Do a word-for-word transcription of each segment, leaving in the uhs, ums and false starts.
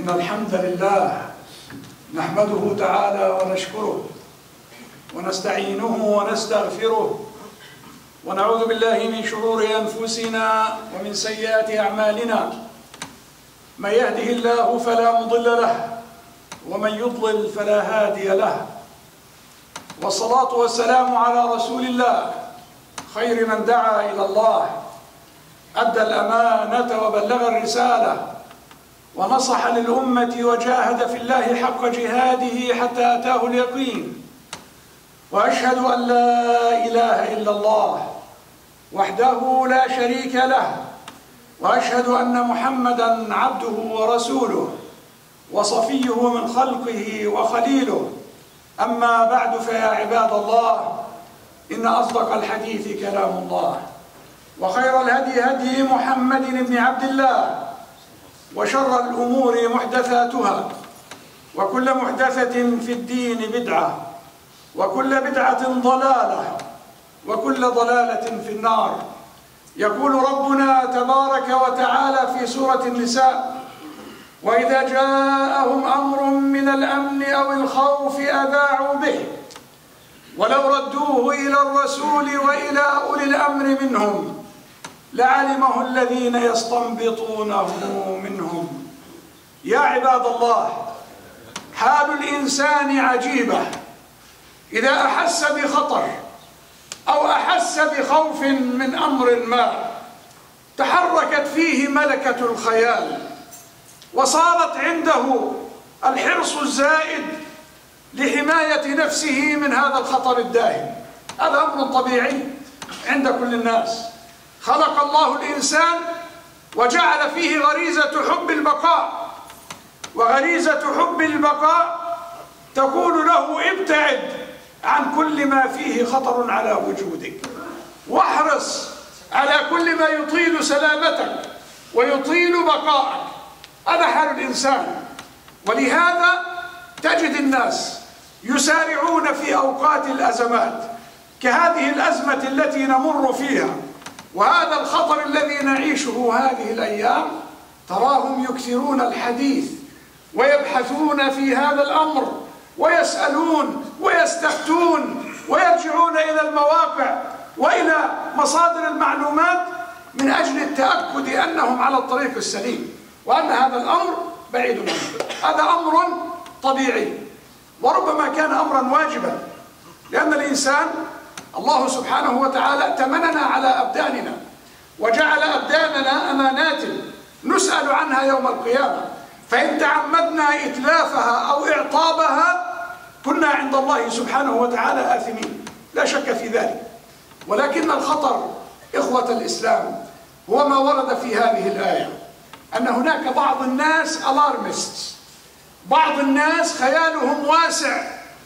إن الحمد لله نحمده تعالى ونشكره ونستعينه ونستغفره ونعوذ بالله من شرور أنفسنا ومن سيئات أعمالنا. من يهده الله فلا مضل له ومن يضلل فلا هادي له، والصلاة والسلام على رسول الله خير من دعا إلى الله، أدى الأمانة وبلغ الرسالة ونصح للأمة وجاهد في الله حق جهاده حتى أتاه اليقين. وأشهد أن لا إله إلا الله وحده لا شريك له، وأشهد أن محمدًا عبده ورسوله وصفيه من خلقه وخليله. أما بعد، فيا عباد الله، إن أصدق الحديث كلام الله، وخير الهدي هدي محمد بن عبد الله، وشر الأمور محدثاتها، وكل محدثة في الدين بدعة، وكل بدعة ضلالة، وكل ضلالة في النار. يقول ربنا تبارك وتعالى في سورة النساء: وإذا جاءهم أمر من الأمن أو الخوف أذاعوا به ولو ردوه إلى الرسول وإلى أولي الأمر منهم لعلمه الذين يستنبطونه منهم. يا عباد الله، حال الإنسان عجيبة. إذا أحس بخطر أو أحس بخوف من أمر ما تحركت فيه ملكة الخيال، وصارت عنده الحرص الزائد لحماية نفسه من هذا الخطر الداهم. هذا أمر طبيعي عند كل الناس. خلق الله الإنسان وجعل فيه غريزة حب البقاء، وغريزة حب البقاء تقول له: ابتعد عن كل ما فيه خطر على وجودك، واحرص على كل ما يطيل سلامتك ويطيل بقاءك. هذا حال الإنسان. ولهذا تجد الناس يسارعون في أوقات الأزمات كهذه الأزمة التي نمر فيها وهذا الخطر الذي نعيشه هذه الأيام، تراهم يكثرون الحديث ويبحثون في هذا الأمر ويسألون ويستفتون ويرجعون إلى المواقع وإلى مصادر المعلومات من أجل التأكد أنهم على الطريق السليم، وأن هذا الأمر بعيد عنه. هذا أمر طبيعي، وربما كان أمرا واجبا، لأن الإنسان الله سبحانه وتعالى ائتمننا على أبداننا وجعل أبداننا أمانات نسأل عنها يوم القيامة، فإن تعمدنا إتلافها أو إعطابها كنا عند الله سبحانه وتعالى آثمين، لا شك في ذلك. ولكن الخطر إخوة الإسلام هو ما ورد في هذه الآية، أن هناك بعض الناس ألارمست، بعض الناس خيالهم واسع،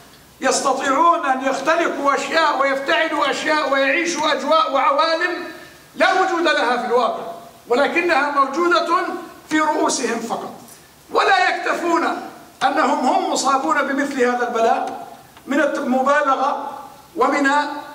يستطيعون أن يختلقوا أشياء ويفتعلوا أشياء ويعيشوا أجواء وعوالم لا وجود لها في الواقع، ولكنها موجودة في رؤوسهم فقط، ولا يكتفون أنهم هم مصابون بمثل هذا البلاء من المبالغة ومن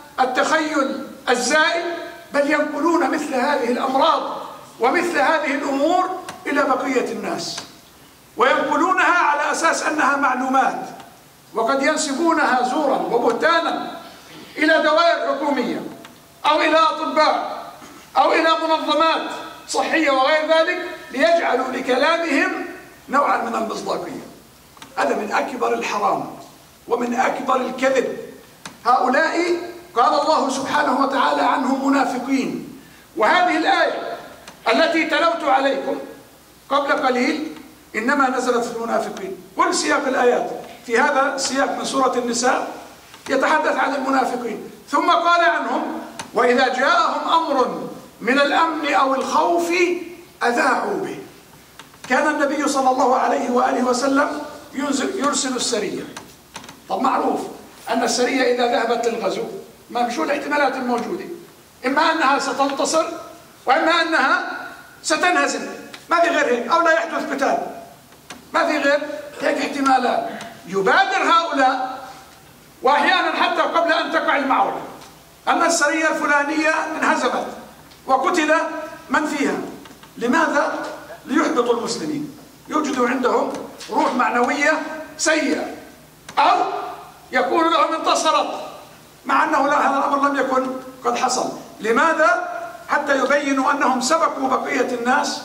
التخيل الزائد، بل ينقلون مثل هذه الأمراض ومثل هذه الأمور إلى بقية الناس، وينقلونها على أساس أنها معلومات، وقد ينسبونها زورا وبهتانا إلى دوائر حكومية أو إلى أطباء أو إلى منظمات صحية وغير ذلك، ليجعلوا لكلامهم نوعا من المصداقية. هذا من أكبر الحرام ومن أكبر الكذب. هؤلاء قال الله سبحانه وتعالى عنهم منافقين. وهذه الآية التي تلوت عليكم قبل قليل إنما نزلت في المنافقين. كل سياق الآيات في هذا السياق من سورة النساء يتحدث عن المنافقين، ثم قال عنهم: وإذا جاءهم أمر من الأمن أو الخوف أذاعوا به. كان النبي صلى الله عليه وآله وسلم يرسل السرية. طب معروف أن السرية إذا ذهبت للغزو ما شو الاحتمالات الموجودة؟ إما أنها ستنتصر وإما أنها ستنهزم، ما في غير هيك، أو لا يحدث قتال، ما في غير هيك احتمالات. يبادر هؤلاء وأحيانا حتى قبل أن تقع المعركة أن السرية الفلانية انهزمت وقتل من فيها. لماذا؟ ليحبطوا المسلمين. يوجد عندهم روح معنوية سيئة، أو يكون لهم انتصرت مع أنه لا، هذا الأمر لم يكن قد حصل. لماذا؟ حتى يبينوا أنهم سبقوا بقية الناس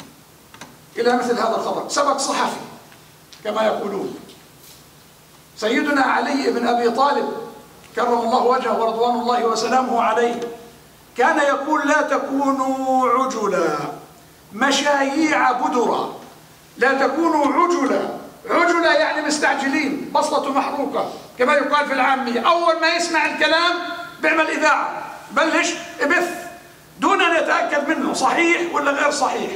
إلى مثل هذا الخبر، سبق صحفي كما يقولون. سيدنا علي بن أبي طالب كرم الله وجهه ورضوان الله وسلامه عليه كان يقول: لا تكونوا عجلا مشاييع بدرا، لا تكونوا عجلا. عجلا يعني مستعجلين، بصلته محروقة كما يقال في العامية، أول ما يسمع الكلام بيعمل إذاعة، بلش يبث دون أن يتأكد منه صحيح ولا غير صحيح.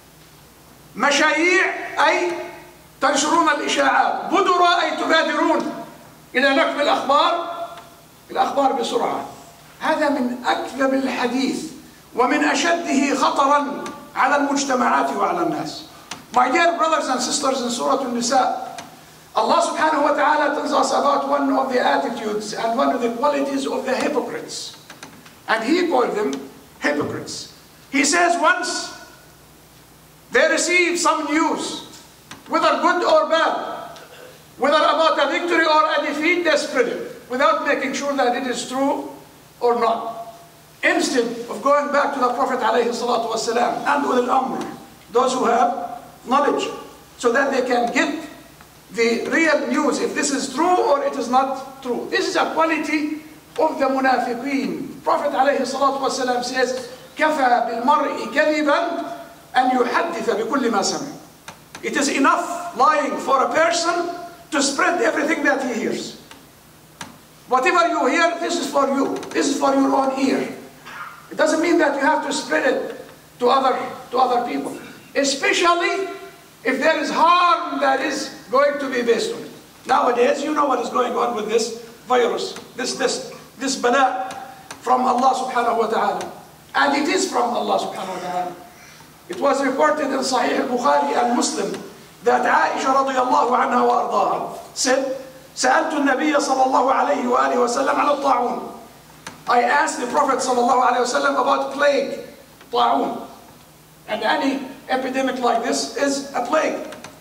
مشاييع أي تنشرون الإشاعات، بدرا أي تبادرون إلى نقل الأخبار الأخبار بسرعة. هذا من أكذب الحديث ومن أشده خطرا على المجتمعات وعلى الناس. My dear brothers and sisters, in Surah An-Nisa, Allah subhanahu wa ta'ala tells us about one of the attitudes and one of the qualities of the hypocrites. And He called them hypocrites. He says once they receive some news, whether good or bad, whether about a victory or a defeat, they spread it without making sure that it is true or not. Instead of going back to the Prophet alayhi salatu wasalam and Ulul Amr, those who have knowledge, so that they can get the real news, if this is true or it is not true. This is a quality of the munafiqeen. Prophet alayhi salatu wasalam says, كَفَى بِالْمَرْءِ كَذِبًا أَنْ يُحَدِّثَ بِكُلِّ مَا سَمِعَ. It is enough lying for a person to spread everything that he hears. Whatever you hear, this is for you. This is for your own ear. It doesn't mean that you have to spread it to other, to other people. Especially if there is harm that is going to be based on it. Nowadays, you know what is going on with this virus, this, this, this bala from Allah subhanahu wa ta'ala. And it is from Allah subhanahu wa ta'ala. It was reported in Sahih al-Bukhari and Muslim that Aisha radiyallahu anha wa ardaha said, سألت النبي صلى الله عليه وآله وسلم على الطاعون. I asked the Prophet صلى الله عليه وسلم about plague, طاعون. And any epidemic like this is a plague.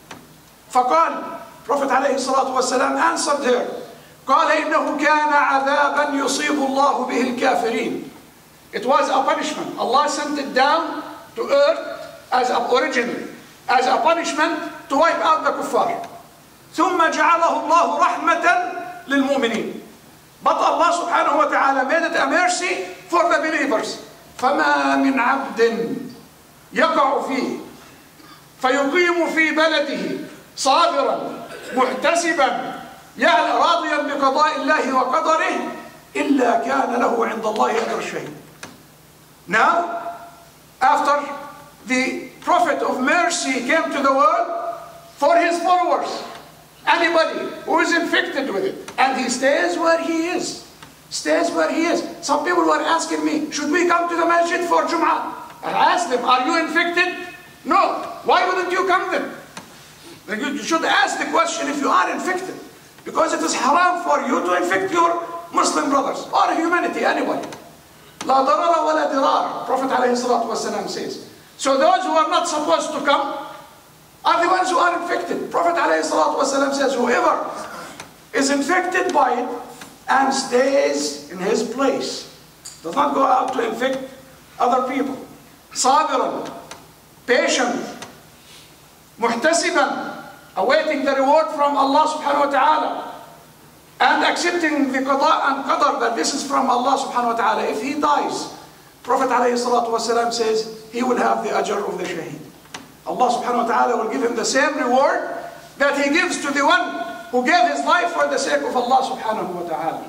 فقال, Prophet عليه الصلاة والسلام answered her, قال إنه كان عذابا يصيب الله به الكافرين. It was a punishment. Allah sent it down to earth as a, originally as a punishment to wipe out the kuffar. ثم جعله الله رحمة للمؤمنين. But Allah subhanahu wa ta'ala made it a mercy for the believers. فما من عبد يقع فيه فيقيم في بلده صابرا محتسبا راضيا بقضاء الله وقدره إلا كان له عند الله أجر الشهيد. Now, after the Prophet of mercy came to the world, for his followers, anybody who is infected with it, and he stays where he is, stays where he is. Some people were asking me, should we come to the masjid for Jum'ah? I asked them, are you infected? No. Why wouldn't you come then? You should ask the question if you are infected. Because it is haram for you to infect your Muslim brothers or humanity, anybody. La darara wa la dirar, Prophet alayhi salatu wasalam says. So those who are not supposed to come are the ones who are infected. Prophet alayhi salatu wasalam says, whoever is infected by it and stays in his place, does not go out to infect other people. Sabiran, patient, muhtasiban, awaiting the reward from Allah subhanahu wa ta'ala, and accepting the qada and qadar that this is from Allah subhanahu wa ta'ala. If he dies, Prophet alayhi salatu wasalam says he will have the ajr of the shaheed. Allah subhanahu wa ta'ala will give him the same reward that he gives to the one who gave his life for the sake of Allah subhanahu wa ta'ala.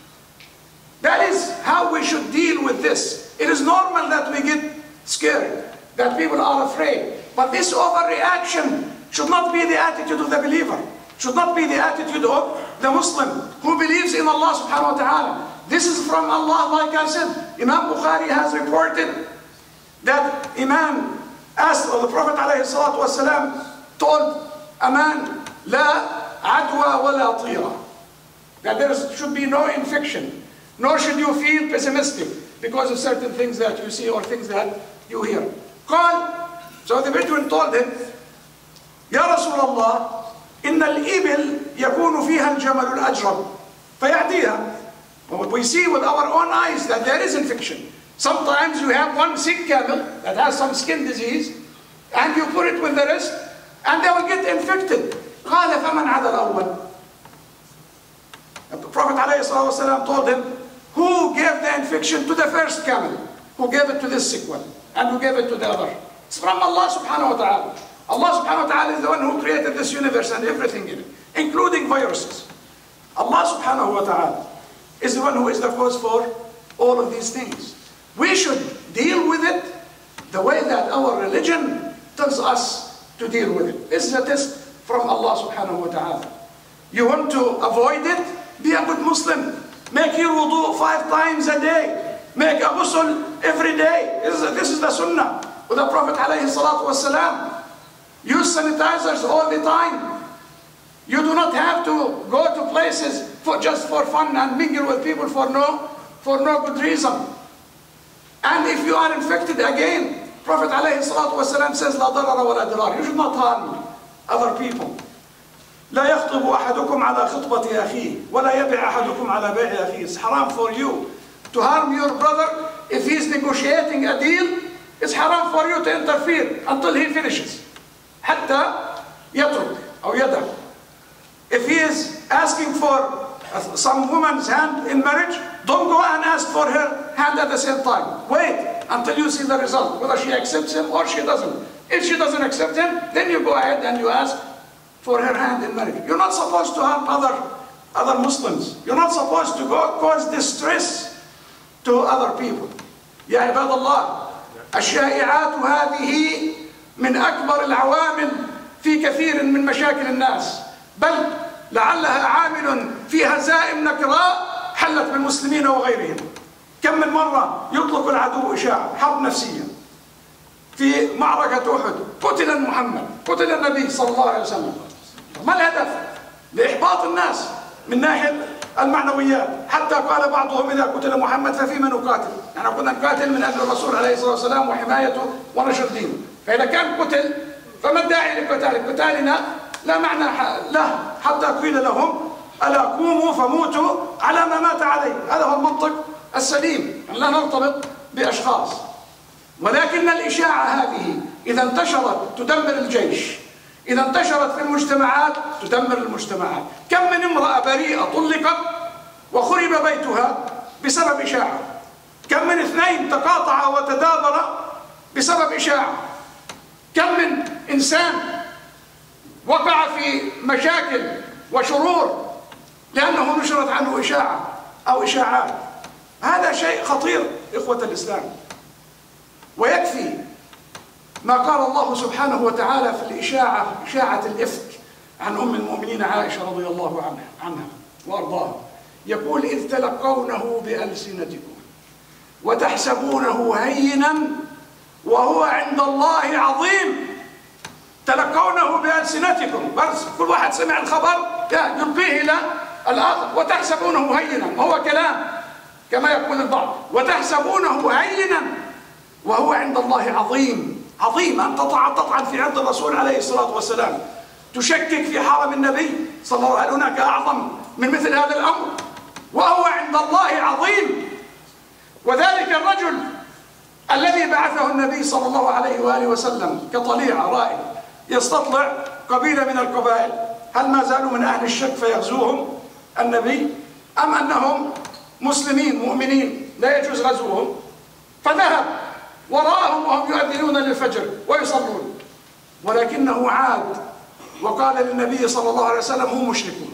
That is how we should deal with this. It is normal that we get scared, that people are afraid. But this overreaction should not be the attitude of the believer, should not be the attitude of the Muslim who believes in Allah subhanahu wa ta'ala. This is from Allah, like I said. Imam Bukhari has reported that Imam asked, or the Prophet alayhi salatu wasalam told a man, La adwa wa la tira, that there should be no infection, nor should you feel pessimistic because of certain things that you see or things that you hear. قال, so the Bedouin told him, يا رسول الله إن الإبل يكون فيها الجمل الأجرب فيعديها. But we see with our own eyes that there is infection. Sometimes you have one sick camel that has some skin disease and you put it with the rest and they will get infected. قال فمن عدا الأول. The Prophet ﷺ told him, who gave the infection to the first camel? Who gave it to this sick one? And who gave it to the other? It's from Allah subhanahu wa ta'ala. Allah subhanahu wa ta'ala is the one who created this universe and everything in it, including viruses. Allah subhanahu wa ta'ala is the one who is the cause for all of these things. We should deal with it the way that our religion tells us to deal with it. This is a test from Allah subhanahu wa ta'ala. You want to avoid it? Be a good Muslim. Make your wudu five times a day. Make a ghusl every day. This is, this is the sunnah with the Prophet alayhi salatu wasalam. Use sanitizers all the time. You do not have to go to places for just for fun and mingle with people for no, for no good reason. And if you are infected again, Prophet alayhi salatu wasalam says, لا ضرر ولا ضرار. You should not harm other people. لا يخطب أحدكم على خطبة أخيه ولا يبع أحدكم على بيع أخيه. It's haram for you to harm your brother if he is negotiating a deal. It's haram for you to interfere until he finishes. حتى يترك أو يدع. If he is asking for some woman's hand in marriage, don't go and ask for her hand at the same time. Wait until you see the result, whether she accepts him or she doesn't. If she doesn't accept him, then you go ahead and you ask for her hand in marriage. You're not supposed to harm other, other Muslims. You're not supposed to go cause distress to other people. يا عباد الله، الشائعات هذه من أكبر العوامل في كثير من مشاكل الناس، بل لعلها عامل في هزائم نكراء حلت بالمسلمين وغيرهم. كم من مرة يطلق العدو إشاعة حرب نفسية. في معركة أحد قتل محمد، قتل النبي صلى الله عليه وسلم. ما الهدف؟ لإحباط الناس من ناحية المعنويات، حتى قال بعضهم إذا قتل محمد ففيما نقاتل؟ يعني كنا نقاتل من أجل الرسول عليه الصلاة والسلام وحمايته ونشر دينه. فإذا كان قتل فما الداعي لقتاله؟ قتالنا لا معنى له، حتى قيل لهم ألا قوموا فموتوا على ما مات عليه. هذا هو المنطق السليم، لا نرتبط بأشخاص. ولكن الإشاعة هذه إذا انتشرت تدمر الجيش، إذا انتشرت في المجتمعات تدمر المجتمعات. كم من امرأة بريئة طلقت وخرب بيتها بسبب إشاعة. كم من اثنين تقاطعا وتدابرا بسبب إشاعة. كم من إنسان وقع في مشاكل وشرور لأنه نشرت عنه إشاعة أو إشاعات. هذا شيء خطير إخوة الإسلام. ويكفي ما قال الله سبحانه وتعالى في الإشاعة، إشاعة الإفك عن أم المؤمنين عائشة رضي الله عنها, عنها وأرضاها. يقول إذ تلقونه بألسنتكم وتحسبونه هينا وهو عند الله عظيم. تلقونه بألسنتكم، بس كل واحد سمع الخبر يلقيه إلى الآخر. وتحسبونه هينا، وهو كلام كما يقول البعض. وتحسبونه هينا وهو عند الله عظيم. عظيم أن تطعن تطعن في عرض الرسول عليه الصلاة والسلام، تشكك في حرم النبي صلى الله عليه وسلم. هناك أعظم من مثل هذا الأمر. وهو عند الله عظيم. وذلك الرجل الذي بعثه النبي صلى الله عليه وآله وسلم كطليعة رائد يستطلع قبيلة من القبائل، هل ما زالوا من أهل الشك فيغزوهم النبي، أم أنهم مسلمين مؤمنين لا يجوز غزوهم؟ فذهب وراءهم وهم يؤذنون للفجر ويصلون، ولكنه عاد وقال للنبي صلى الله عليه وسلم هم مشركون.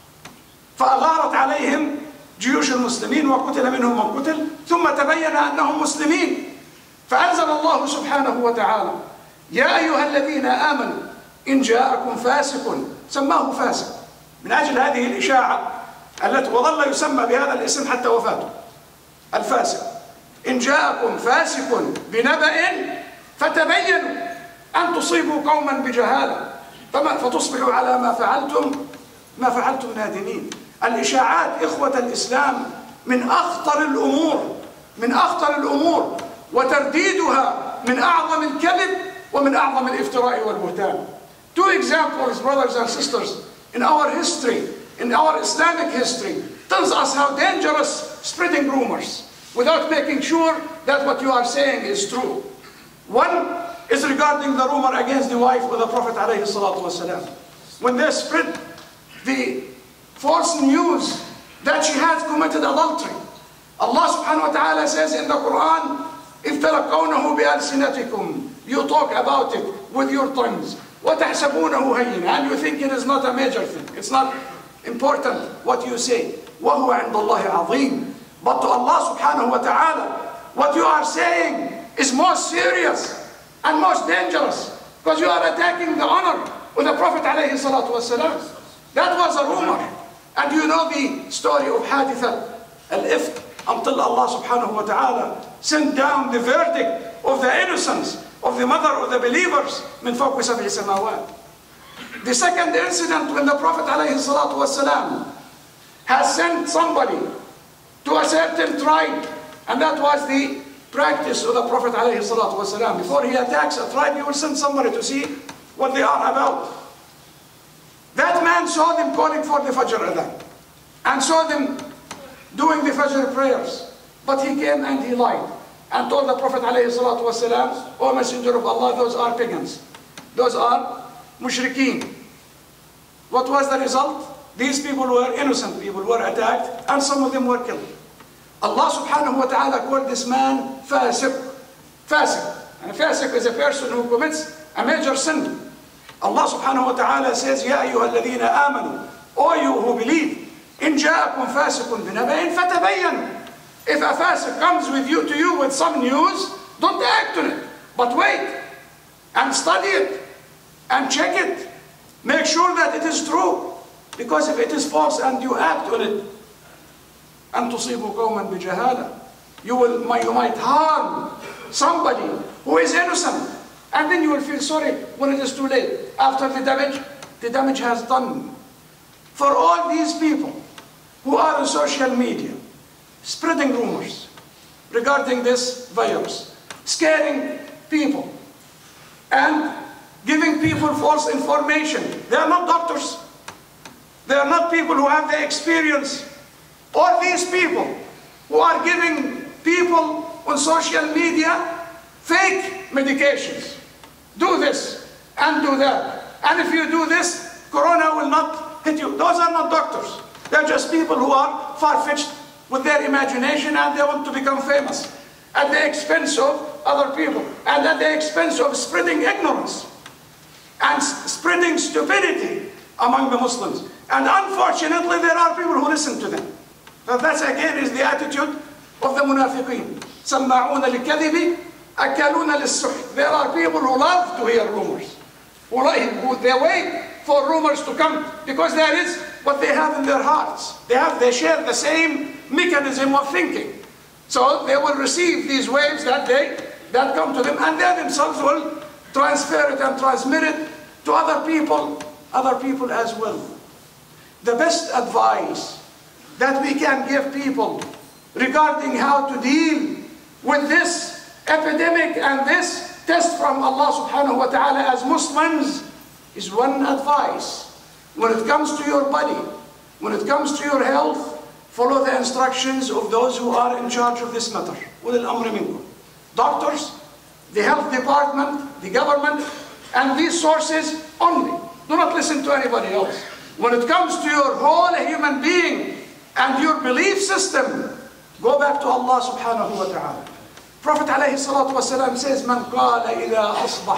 فأغارت عليهم جيوش المسلمين وقتل منهم من قتل، ثم تبين أنهم مسلمين. فأنزل الله سبحانه وتعالى يا أيها الذين آمنوا إن جاءكم فاسق، سماه فاسق من أجل هذه الإشاعة التي وظل يسمى بهذا الاسم حتى وفاته، الفاسق. إن جاءكم فاسق بنبأ فتبينوا أن تصيبوا قوما بجهالة فتصبحوا على ما فعلتم ما فعلتم نادمين. الإشاعات إخوة الإسلام من أخطر الأمور، من أخطر الأمور، وترديدها من أعظم الكذب ومن أعظم الافتراء والبهتان. Two examples, brothers and sisters, in our history, in our Islamic history, tells us how dangerous spreading rumors without making sure that what you are saying is true. One is regarding the rumor against the wife of the Prophet alayhi salatu wasalam. When they spread the false news that she has committed adultery, Allah subhanahu wa ta'ala says in the Quran, إِذْ تَلَقَّوْنَهُ بِأَلْسِنَتِكُمْ, you talk about it with your tongues. وَتَحْسَبُونَهُ هَيِّنًا, and you think it is not a major thing. It's not important what you say. وَهُوَ عِنْدَ اللَّهِ عَظِيمٌ. But to Allah subhanahu wa ta'ala, what you are saying is most serious and most dangerous, because you are attacking the honor of the Prophet alayhi salatu wasalam. That was a rumor. And you know the story of Haditha al-Ifk, until Allah subhanahu wa ta'ala sent down the verdict of the innocence of the mother of the believers min fawqi sab'i samawat. The second incident, when the Prophet alayhi salatu wasalam has sent somebody to a certain tribe, and that was the practice of the Prophet alayhi salatu wasalam. Before he attacks a tribe, he will send somebody to see what they are about. That man saw them calling for the Fajr adhan, and saw them doing the Fajr prayers. But he came and he lied, and told the Prophet alayhi salatu wasalam, O Messenger of Allah, those are pagans. Those are mushrikeen. What was the result? These people were innocent people, were attacked, and some of them were killed. Allah subhanahu wa ta'ala called this man fasiq. Fasiq. And a fasiq is a person who commits a major sin. Allah subhanahu wa ta'ala says, Ya ayyuha alladhina amanu, O you who believe, in ja'akum fasiqun binaba'in fatabayyan. If a fasiq comes with you to you with some news, don't act on it, but wait and study it and check it. Make sure that it is true, because if it is false and you act on it, أن تصيبوا قوما بجهالة, you will you might harm somebody who is innocent, and then you will feel sorry when it is too late. After the damage, the damage has done. For all these people who are on social media, spreading rumors regarding this virus, scaring people, and giving people false information. They are not doctors. They are not people who have the experience. Or these people who are giving people on social media fake medications. Do this and do that. And if you do this, Corona will not hit you. Those are not doctors. They're just people who are far-fetched with their imagination, and they want to become famous at the expense of other people, and at the expense of spreading ignorance and spreading stupidity among the Muslims. And unfortunately, there are people who listen to them. But that again is the attitude of the munafiqeen. سَمَّعُونَ لِلْكَذِبِ أَكَلُونَ لِلسُّحْتِ. There are people who love to hear rumors. Who they wait for rumors to come, because there is what they have in their hearts. They have, they share the same mechanism of thinking. So they will receive these waves that they that come to them, and they themselves will transfer it and transmit it to other people, other people as well. The best advice that we can give people regarding how to deal with this epidemic and this test from Allah subhanahu wa ta'ala as Muslims is one advice. When it comes to your body, when it comes to your health, follow the instructions of those who are in charge of this matter. أولي الأمر منكم. Doctors, the health department, the government, and these sources only. Do not listen to anybody else. When it comes to your whole human being and your belief system, go back to Allah subhanahu wa ta'ala. Prophet alayhi salatu wasalam says, Man qala ila asbah,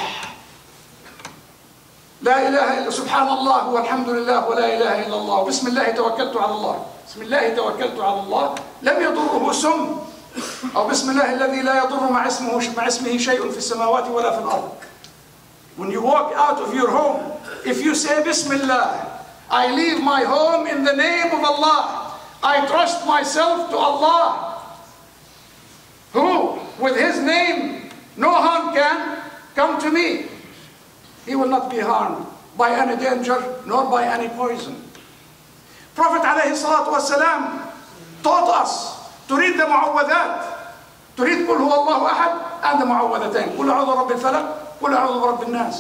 La ilaha illa subhanallah walhamdulillah wa la ilaha illa Allah, Bismillahi tawakkaltu ala Allah, Bismillahi tawakkaltu ala Allah, lam yadurruhu sum, أو بسم الله الذي لا يضر مع اسمه مع اسمه شيء في السماوات ولا في الأرض. When you walk out of your home, if you say Bismillah, I leave my home in the name of Allah, I trust myself to Allah, who with his name no harm can come to me. He will not be harmed by any danger nor by any poison. Prophet alayhi salatu wasalam taught us to read the mu'awwadat, to read قل هو الله أحد and the mu'awwadatain, قل أعوذ برب الفلق, قل أعوذ برب الناس.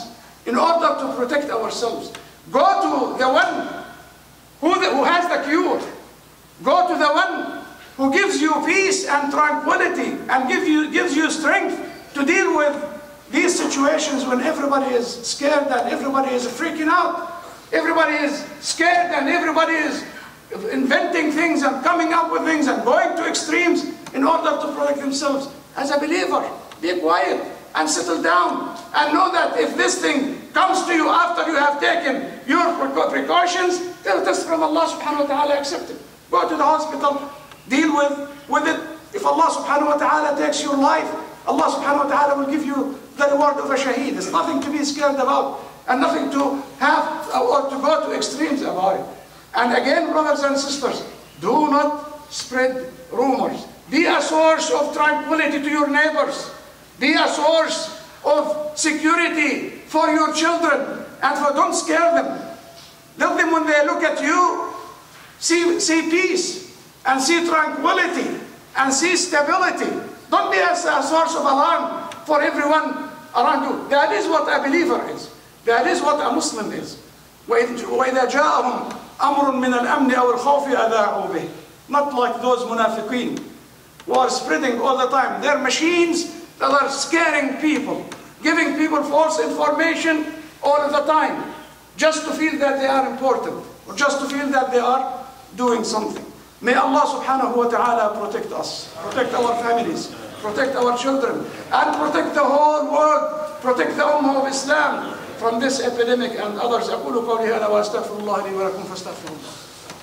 in order to protect ourselves. Go to the one who, the, who has the cure. Go to the one who gives you peace and tranquility and give you, gives you strength to deal with these situations when everybody is scared and everybody is freaking out. Everybody is scared and everybody is inventing things and coming up with things and going to extremes in order to protect themselves. As a believer, be quiet and settle down and know that if this thing comes to you after you have taken your precautions, then test from Allah subhanahu wa ta'ala, accept it. Go to the hospital, deal with, with it. If Allah subhanahu wa ta'ala takes your life, Allah subhanahu wa ta'ala will give you the reward of a shaheed. It's nothing to be scared about and nothing to have or to go to extremes about it. And again, brothers and sisters, do not spread rumors. Be a source of tranquility to your neighbors. Be a source of security for your children. And for, don't scare them. Let them, when they look at you, see, see peace and see tranquility and see stability. Don't be a, a source of alarm for everyone around you. That is what a believer is. That is what a Muslim is. وَإِذَا جَاءَهُمْ أَمْرٌ مِّنَ الْأَمْنِ أَوْ الْخَوْفِ أَذَاعُوا بِهِ. Not like those munafiqeen who are spreading all the time. They're machines that are scaring people, giving people false information all of the time, just to feel that they are important, or just to feel that they are doing something. May Allah subhanahu wa ta'ala protect us, protect our families, protect our children, and protect the whole world, protect the Ummah of Islam from this epidemic and others. أقول قولي هذا وأستغفر الله لي ولكم فاستغفروا الله.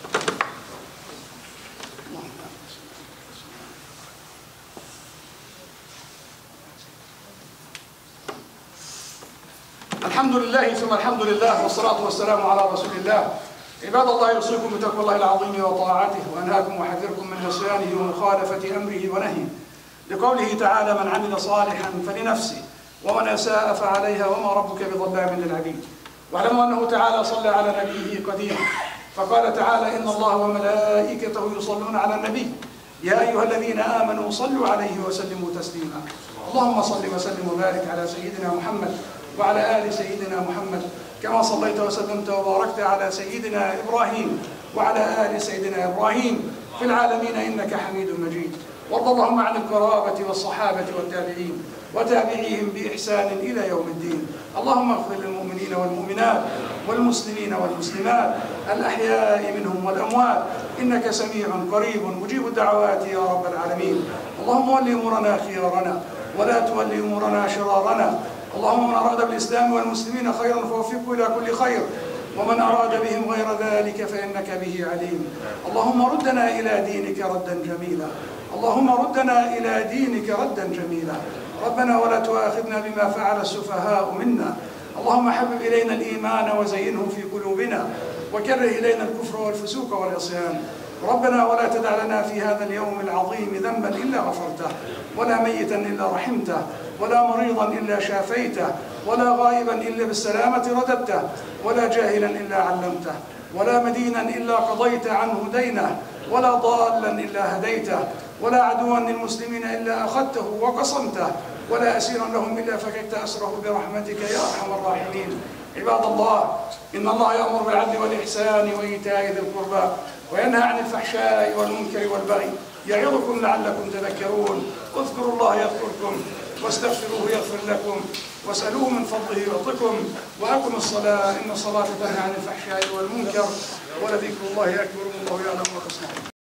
الحمد لله ثم الحمد لله والصلاة والسلام على رسول الله. عباد الله، يوصيكم بتقوى الله العظيم وطاعته وأنهاكم وحذركم من عصيانه ومخالفة أمره ونهيه، لقوله تعالى: من عمل صالحا فلنفسه ومن أساء فعليها وما ربك بظلام للعبيد. واعلموا أنه تعالى صلى على نبيه قديما، فقال تعالى: إن الله وملائكته يصلون على النبي يا أيها الذين آمنوا صلوا عليه وسلموا تسليما. اللهم صل وسلم وبارك على سيدنا محمد وعلى آل سيدنا محمد كما صليت وسلمت وباركت على سيدنا إبراهيم وعلى آل سيدنا إبراهيم في العالمين إنك حميد مجيد. وارض اللهم عن القرابة والصحابة والتابعين وتابعيهم بإحسان إلى يوم الدين. اللهم اغفر للمؤمنين والمؤمنات والمسلمين والمسلمات الأحياء منهم والأموات إنك سميع قريب مجيب الدعوات يا رب العالمين. اللهم ول أمورنا خيارنا ولا تول أمورنا شرارنا. اللهم من أراد بالإسلام والمسلمين خيرا فوفقه إلى كل خير، ومن أراد بهم غير ذلك فإنك به عليم. اللهم ردنا إلى دينك ردا جميلا. اللهم ردنا إلى دينك ردا جميلا. ربنا ولا تؤاخذنا بما فعل السفهاء منا. اللهم حبب إلينا الإيمان وزينه في قلوبنا وكره إلينا الكفر والفسوق والعصيان. ربنا ولا تدع لنا في هذا اليوم العظيم ذنبا إلا غفرته، ولا ميتا إلا رحمته، ولا مريضا إلا شافيته، ولا غائبا إلا بالسلامة رددته، ولا جاهلا إلا علمته، ولا مدينا إلا قضيت عنه دينه، ولا ضالا إلا هديته، ولا عدوا للمسلمين إلا أخذته وقصمته، ولا أسيرا لهم إلا فككت أسره برحمتك يا أرحم الراحمين. عباد الله، إن الله يأمر بالعدل والإحسان وإيتاء ذي القربى وينهى عن الفحشاء والمنكر والبغي يعظكم لعلكم تذكرون. اذكروا الله يذكركم واستغفروه يغفر لكم واسألوه من فضله يعطكم وأقم الصلاة إن الصلاة تنهى عن الفحشاء والمنكر ولذكر الله أكبر والله يعلم ما تصنعون.